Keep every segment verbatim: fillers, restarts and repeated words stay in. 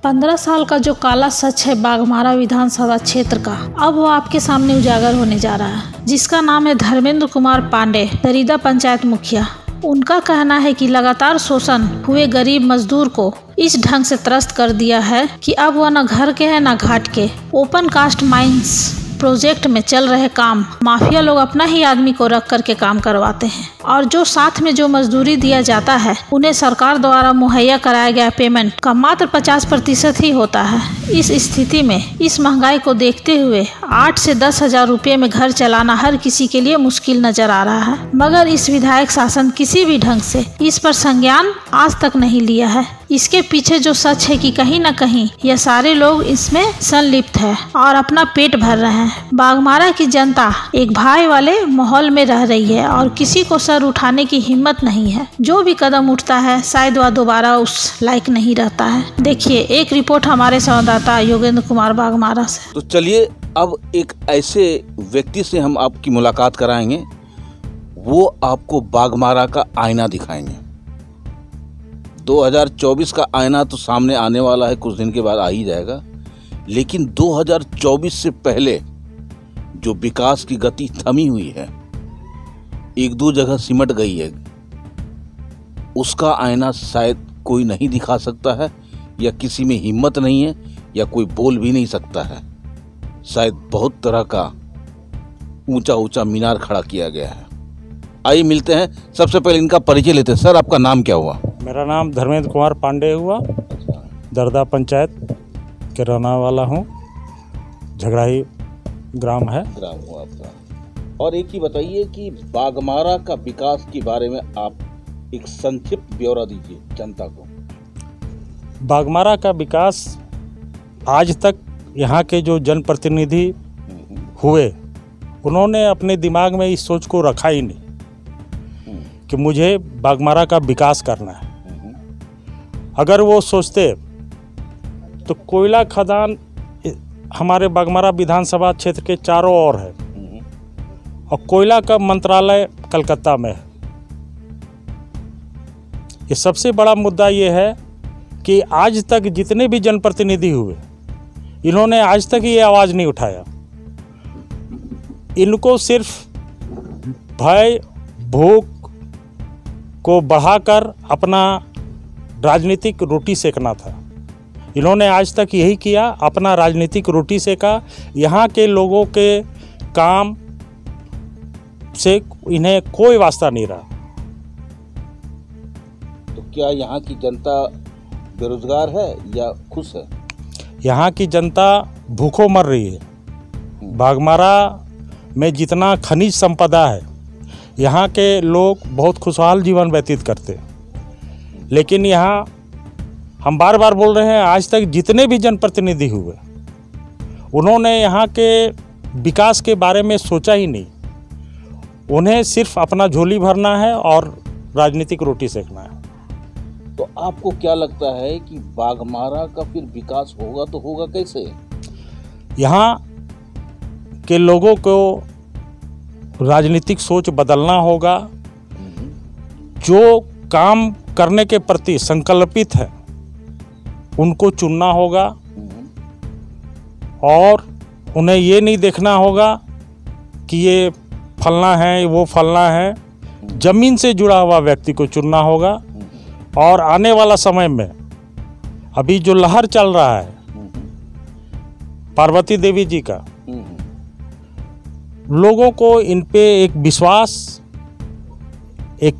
पंद्रह साल का जो काला सच है बाघमारा विधानसभा क्षेत्र का, अब वो आपके सामने उजागर होने जा रहा है, जिसका नाम है धर्मेंद्र कुमार पांडे, दरीदा पंचायत मुखिया। उनका कहना है कि लगातार शोषण हुए गरीब मजदूर को इस ढंग से त्रस्त कर दिया है कि अब वह न घर के हैं न घाट के। ओपन कास्ट माइंस प्रोजेक्ट में चल रहे काम माफिया लोग अपना ही आदमी को रख करके काम करवाते हैं, और जो साथ में जो मजदूरी दिया जाता है उन्हें सरकार द्वारा मुहैया कराया गया पेमेंट का मात्र पचास प्रतिशत ही होता है। इस स्थिति में इस महंगाई को देखते हुए आठ से दस हजार रुपये में घर चलाना हर किसी के लिए मुश्किल नजर आ रहा है, मगर इस विधायक शासन किसी भी ढंग से इस पर संज्ञान आज तक नहीं लिया है। इसके पीछे जो सच है कि कहीं न कहीं यह सारे लोग इसमें संलिप्त है और अपना पेट भर रहे हैं। बाघमारा की जनता एक भाई वाले माहौल में रह रही है और किसी को सर उठाने की हिम्मत नहीं है। जो भी कदम उठता है शायद वह दोबारा उस लायक नहीं रहता है। देखिए एक रिपोर्ट हमारे संवाददाता योगेंद्र कुमार बाघमारा से। तो चलिए अब एक ऐसे व्यक्ति से हम आपकी मुलाकात कराएंगे, वो आपको बाघमारा का आईना दिखाएंगे। दो हज़ार चौबीस का आईना तो सामने आने वाला है, कुछ दिन के बाद आ ही जाएगा, लेकिन दो हज़ार चौबीस से पहले जो विकास की गति थमी हुई है, एक दो जगह सिमट गई है, उसका आईना शायद कोई नहीं दिखा सकता है, या किसी में हिम्मत नहीं है, या कोई बोल भी नहीं सकता है। शायद बहुत तरह का ऊंचा ऊंचा मीनार खड़ा किया गया है। आइए मिलते हैं, सबसे पहले इनका परिचय लेते हैं। सर आपका नाम क्या हुआ? मेरा नाम धर्मेंद्र कुमार पांडे हुआ, दरदा पंचायत के रहने वाला हूँ, झगड़ाही ग्राम है। ग्राम हुआ आपका। और एक ही बताइए कि बाघमारा का विकास के बारे में आप एक संक्षिप्त ब्यौरा दीजिए जनता को। बाघमारा का विकास आज तक यहाँ के जो जनप्रतिनिधि हुए, उन्होंने अपने दिमाग में इस सोच को रखा ही नहीं कि मुझे बाघमारा का विकास करना है। अगर वो सोचते तो कोयला खदान हमारे बाघमारा विधानसभा क्षेत्र के चारों ओर है और कोयला का मंत्रालय कलकत्ता में है। ये सबसे बड़ा मुद्दा ये है कि आज तक जितने भी जनप्रतिनिधि हुए, इन्होंने आज तक ये आवाज़ नहीं उठाया। इनको सिर्फ भय भूख को बढ़ाकर अपना राजनीतिक रोटी सेकना था। इन्होंने आज तक यही किया, अपना राजनीतिक रोटी सेका। यहाँ के लोगों के काम से इन्हें कोई वास्ता नहीं रहा। तो क्या यहाँ की जनता बेरोजगार है या खुश है? यहाँ की जनता भूखों मर रही है। बाघमारा में जितना खनिज संपदा है, यहाँ के लोग बहुत खुशहाल जीवन व्यतीत करते हैं, लेकिन यहाँ हम बार बार बोल रहे हैं, आज तक जितने भी जनप्रतिनिधि हुए, उन्होंने यहाँ के विकास के बारे में सोचा ही नहीं। उन्हें सिर्फ अपना झोली भरना है और राजनीतिक रोटी सेकना है। तो आपको क्या लगता है कि बाघमारा का फिर विकास होगा तो होगा कैसे? यहाँ के लोगों को राजनीतिक सोच बदलना होगा। जो काम करने के प्रति संकल्पित है उनको चुनना होगा, और उन्हें ये नहीं देखना होगा कि ये फलना है वो फलना है। जमीन से जुड़ा हुआ व्यक्ति को चुनना होगा। और आने वाला समय में अभी जो लहर चल रहा है पार्वती देवी जी का, लोगों को इन पे एक विश्वास, एक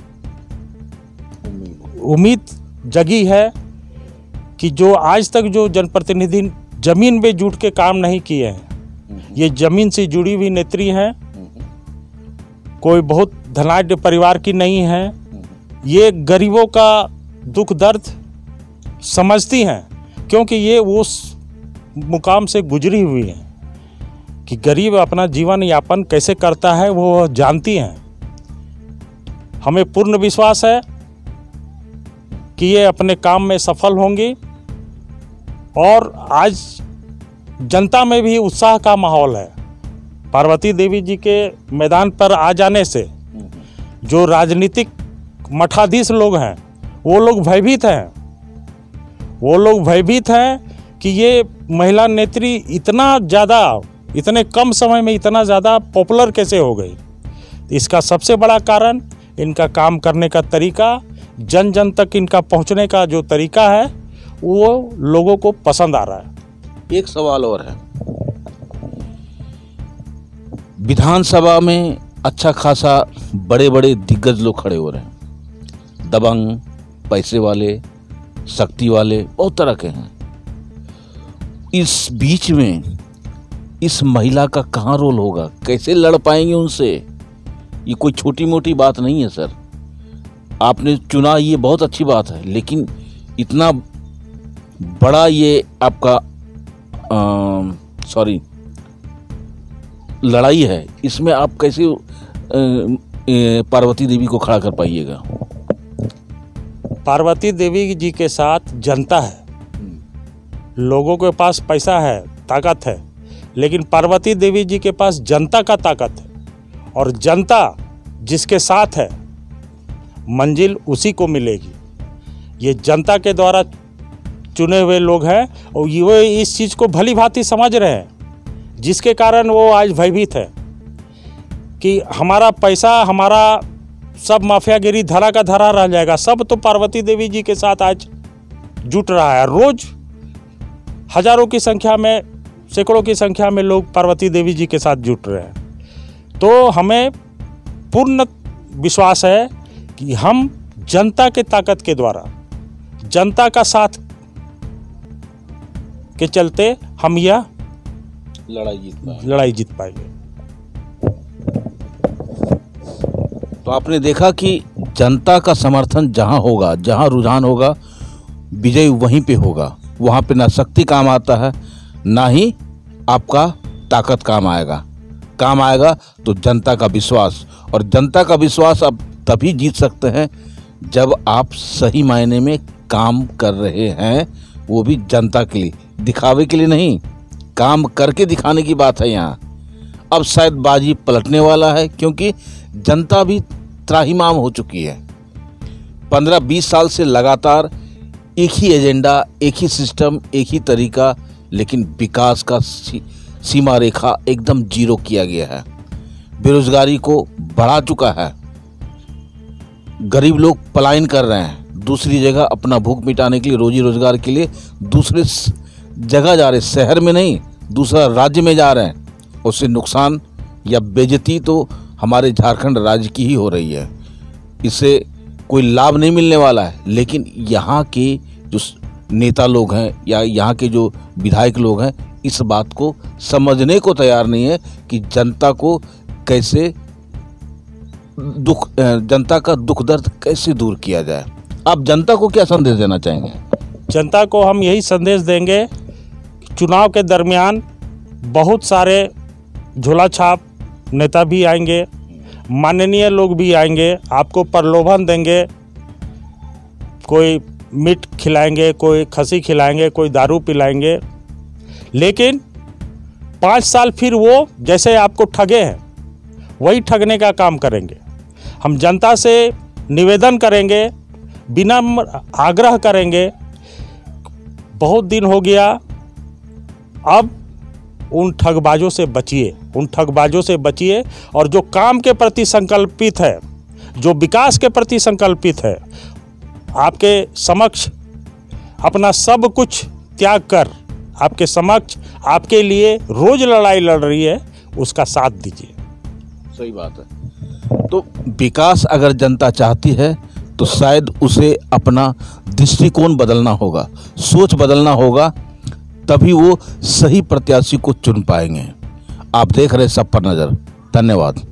उम्मीद जगी है कि जो आज तक जो जनप्रतिनिधि जमीन में जुट के काम नहीं किए हैं, ये जमीन से जुड़ी हुई नेत्री हैं, कोई बहुत धनाढ्य परिवार की नहीं है, ये गरीबों का दुख दर्द समझती हैं, क्योंकि ये उस मुकाम से गुजरी हुई हैं कि गरीब अपना जीवन यापन कैसे करता है वो जानती हैं। हमें पूर्ण विश्वास है कि ये अपने काम में सफल होंगी, और आज जनता में भी उत्साह का माहौल है। पार्वती देवी जी के मैदान पर आ जाने से जो राजनीतिक मठाधीश लोग हैं वो लोग भयभीत हैं। वो लोग भयभीत हैं कि ये महिला नेत्री इतना ज़्यादा, इतने कम समय में इतना ज़्यादा पॉपुलर कैसे हो गई। इसका सबसे बड़ा कारण इनका काम करने का तरीका, जन जन तक इनका पहुंचने का जो तरीका है वो लोगों को पसंद आ रहा है। एक सवाल और है, विधानसभा में अच्छा खासा बड़े बड़े दिग्गज लोग खड़े हो रहे हैं, दबंग, पैसे वाले, शक्ति वाले, बहुत तरह के हैं। इस बीच में इस महिला का कहाँ रोल होगा, कैसे लड़ पाएंगे उनसे? ये कोई छोटी मोटी बात नहीं है सर। आपने चुना, ये बहुत अच्छी बात है, लेकिन इतना बड़ा ये आपका सॉरी लड़ाई है, इसमें आप कैसे पार्वती देवी को खड़ा कर पाइएगा? पार्वती देवी जी के साथ जनता है, लोगों के पास पैसा है, ताकत है, लेकिन पार्वती देवी जी के पास जनता का ताकत है, और जनता जिसके साथ है मंजिल उसी को मिलेगी। ये जनता के द्वारा चुने हुए लोग हैं और ये इस चीज़ को भली भांति समझ रहे हैं, जिसके कारण वो आज भयभीत है कि हमारा पैसा, हमारा सब माफियागिरी धरा का धरा रह जाएगा। सब तो पार्वती देवी जी के साथ आज जुट रहा है। रोज हजारों की संख्या में, सैकड़ों की संख्या में लोग पार्वती देवी जी के साथ जुट रहे हैं। तो हमें पूर्ण विश्वास है कि हम जनता के ताकत के द्वारा, जनता का साथ के चलते हम यह लड़ाई जीत पाएंगे लड़ाई जीत पाएंगे। तो आपने देखा कि जनता का समर्थन जहां होगा, जहां रुझान होगा, विजय वहीं पे होगा। वहां पे ना शक्ति काम आता है, ना ही आपका ताकत काम आएगा। काम आएगा तो जनता का विश्वास, और जनता का विश्वास आप तभी जीत सकते हैं जब आप सही मायने में काम कर रहे हैं, वो भी जनता के लिए, दिखावे के लिए नहीं। काम करके दिखाने की बात है यहाँ। अब शायद बाजी पलटने वाला है, क्योंकि जनता भी त्राहिमाम हो चुकी है। पंद्रह बीस साल से लगातार एक ही एजेंडा, एक ही सिस्टम, एक ही तरीका, लेकिन विकास का सी, सीमा रेखा एकदम जीरो किया गया है। बेरोजगारी को बढ़ा चुका है, गरीब लोग पलायन कर रहे हैं, दूसरी जगह अपना भूख मिटाने के लिए, रोजी रोजगार के लिए दूसरे जगह जा रहे, शहर में नहीं दूसरा राज्य में जा रहे हैं। उससे नुकसान या बेइज्जती तो हमारे झारखंड राज्य की ही हो रही है। इससे कोई लाभ नहीं मिलने वाला है, लेकिन यहाँ के जो नेता लोग हैं या यहाँ के जो विधायक लोग हैं, इस बात को समझने को तैयार नहीं है कि जनता को कैसे दुख, जनता का दुख दर्द कैसे दूर किया जाए। आप जनता को क्या संदेश देना चाहेंगे? जनता को हम यही संदेश देंगे, चुनाव के दरमियान बहुत सारे झोला छाप नेता भी आएंगे, माननीय लोग भी आएंगे, आपको प्रलोभन देंगे, कोई मीट खिलाएंगे, कोई खसी खिलाएंगे, कोई दारू पिलाएंगे, लेकिन पाँच साल फिर वो जैसे आपको ठगे हैं वही ठगने का काम करेंगे। हम जनता से निवेदन करेंगे, विनम्र आग्रह करेंगे, बहुत दिन हो गया, अब उन ठगबाजों से बचिए, उन ठगबाजों से बचिए, और जो काम के प्रति संकल्पित है, जो विकास के प्रति संकल्पित है, आपके समक्ष अपना सब कुछ त्याग कर आपके समक्ष आपके लिए रोज लड़ाई लड़ रही है, उसका साथ दीजिए। सही बात है। तो विकास अगर जनता चाहती है तो शायद उसे अपना दृष्टिकोण बदलना होगा, सोच बदलना होगा, तभी वो सही प्रत्याशी को चुन पाएंगे। आप देख रहे सब पर नजर। धन्यवाद।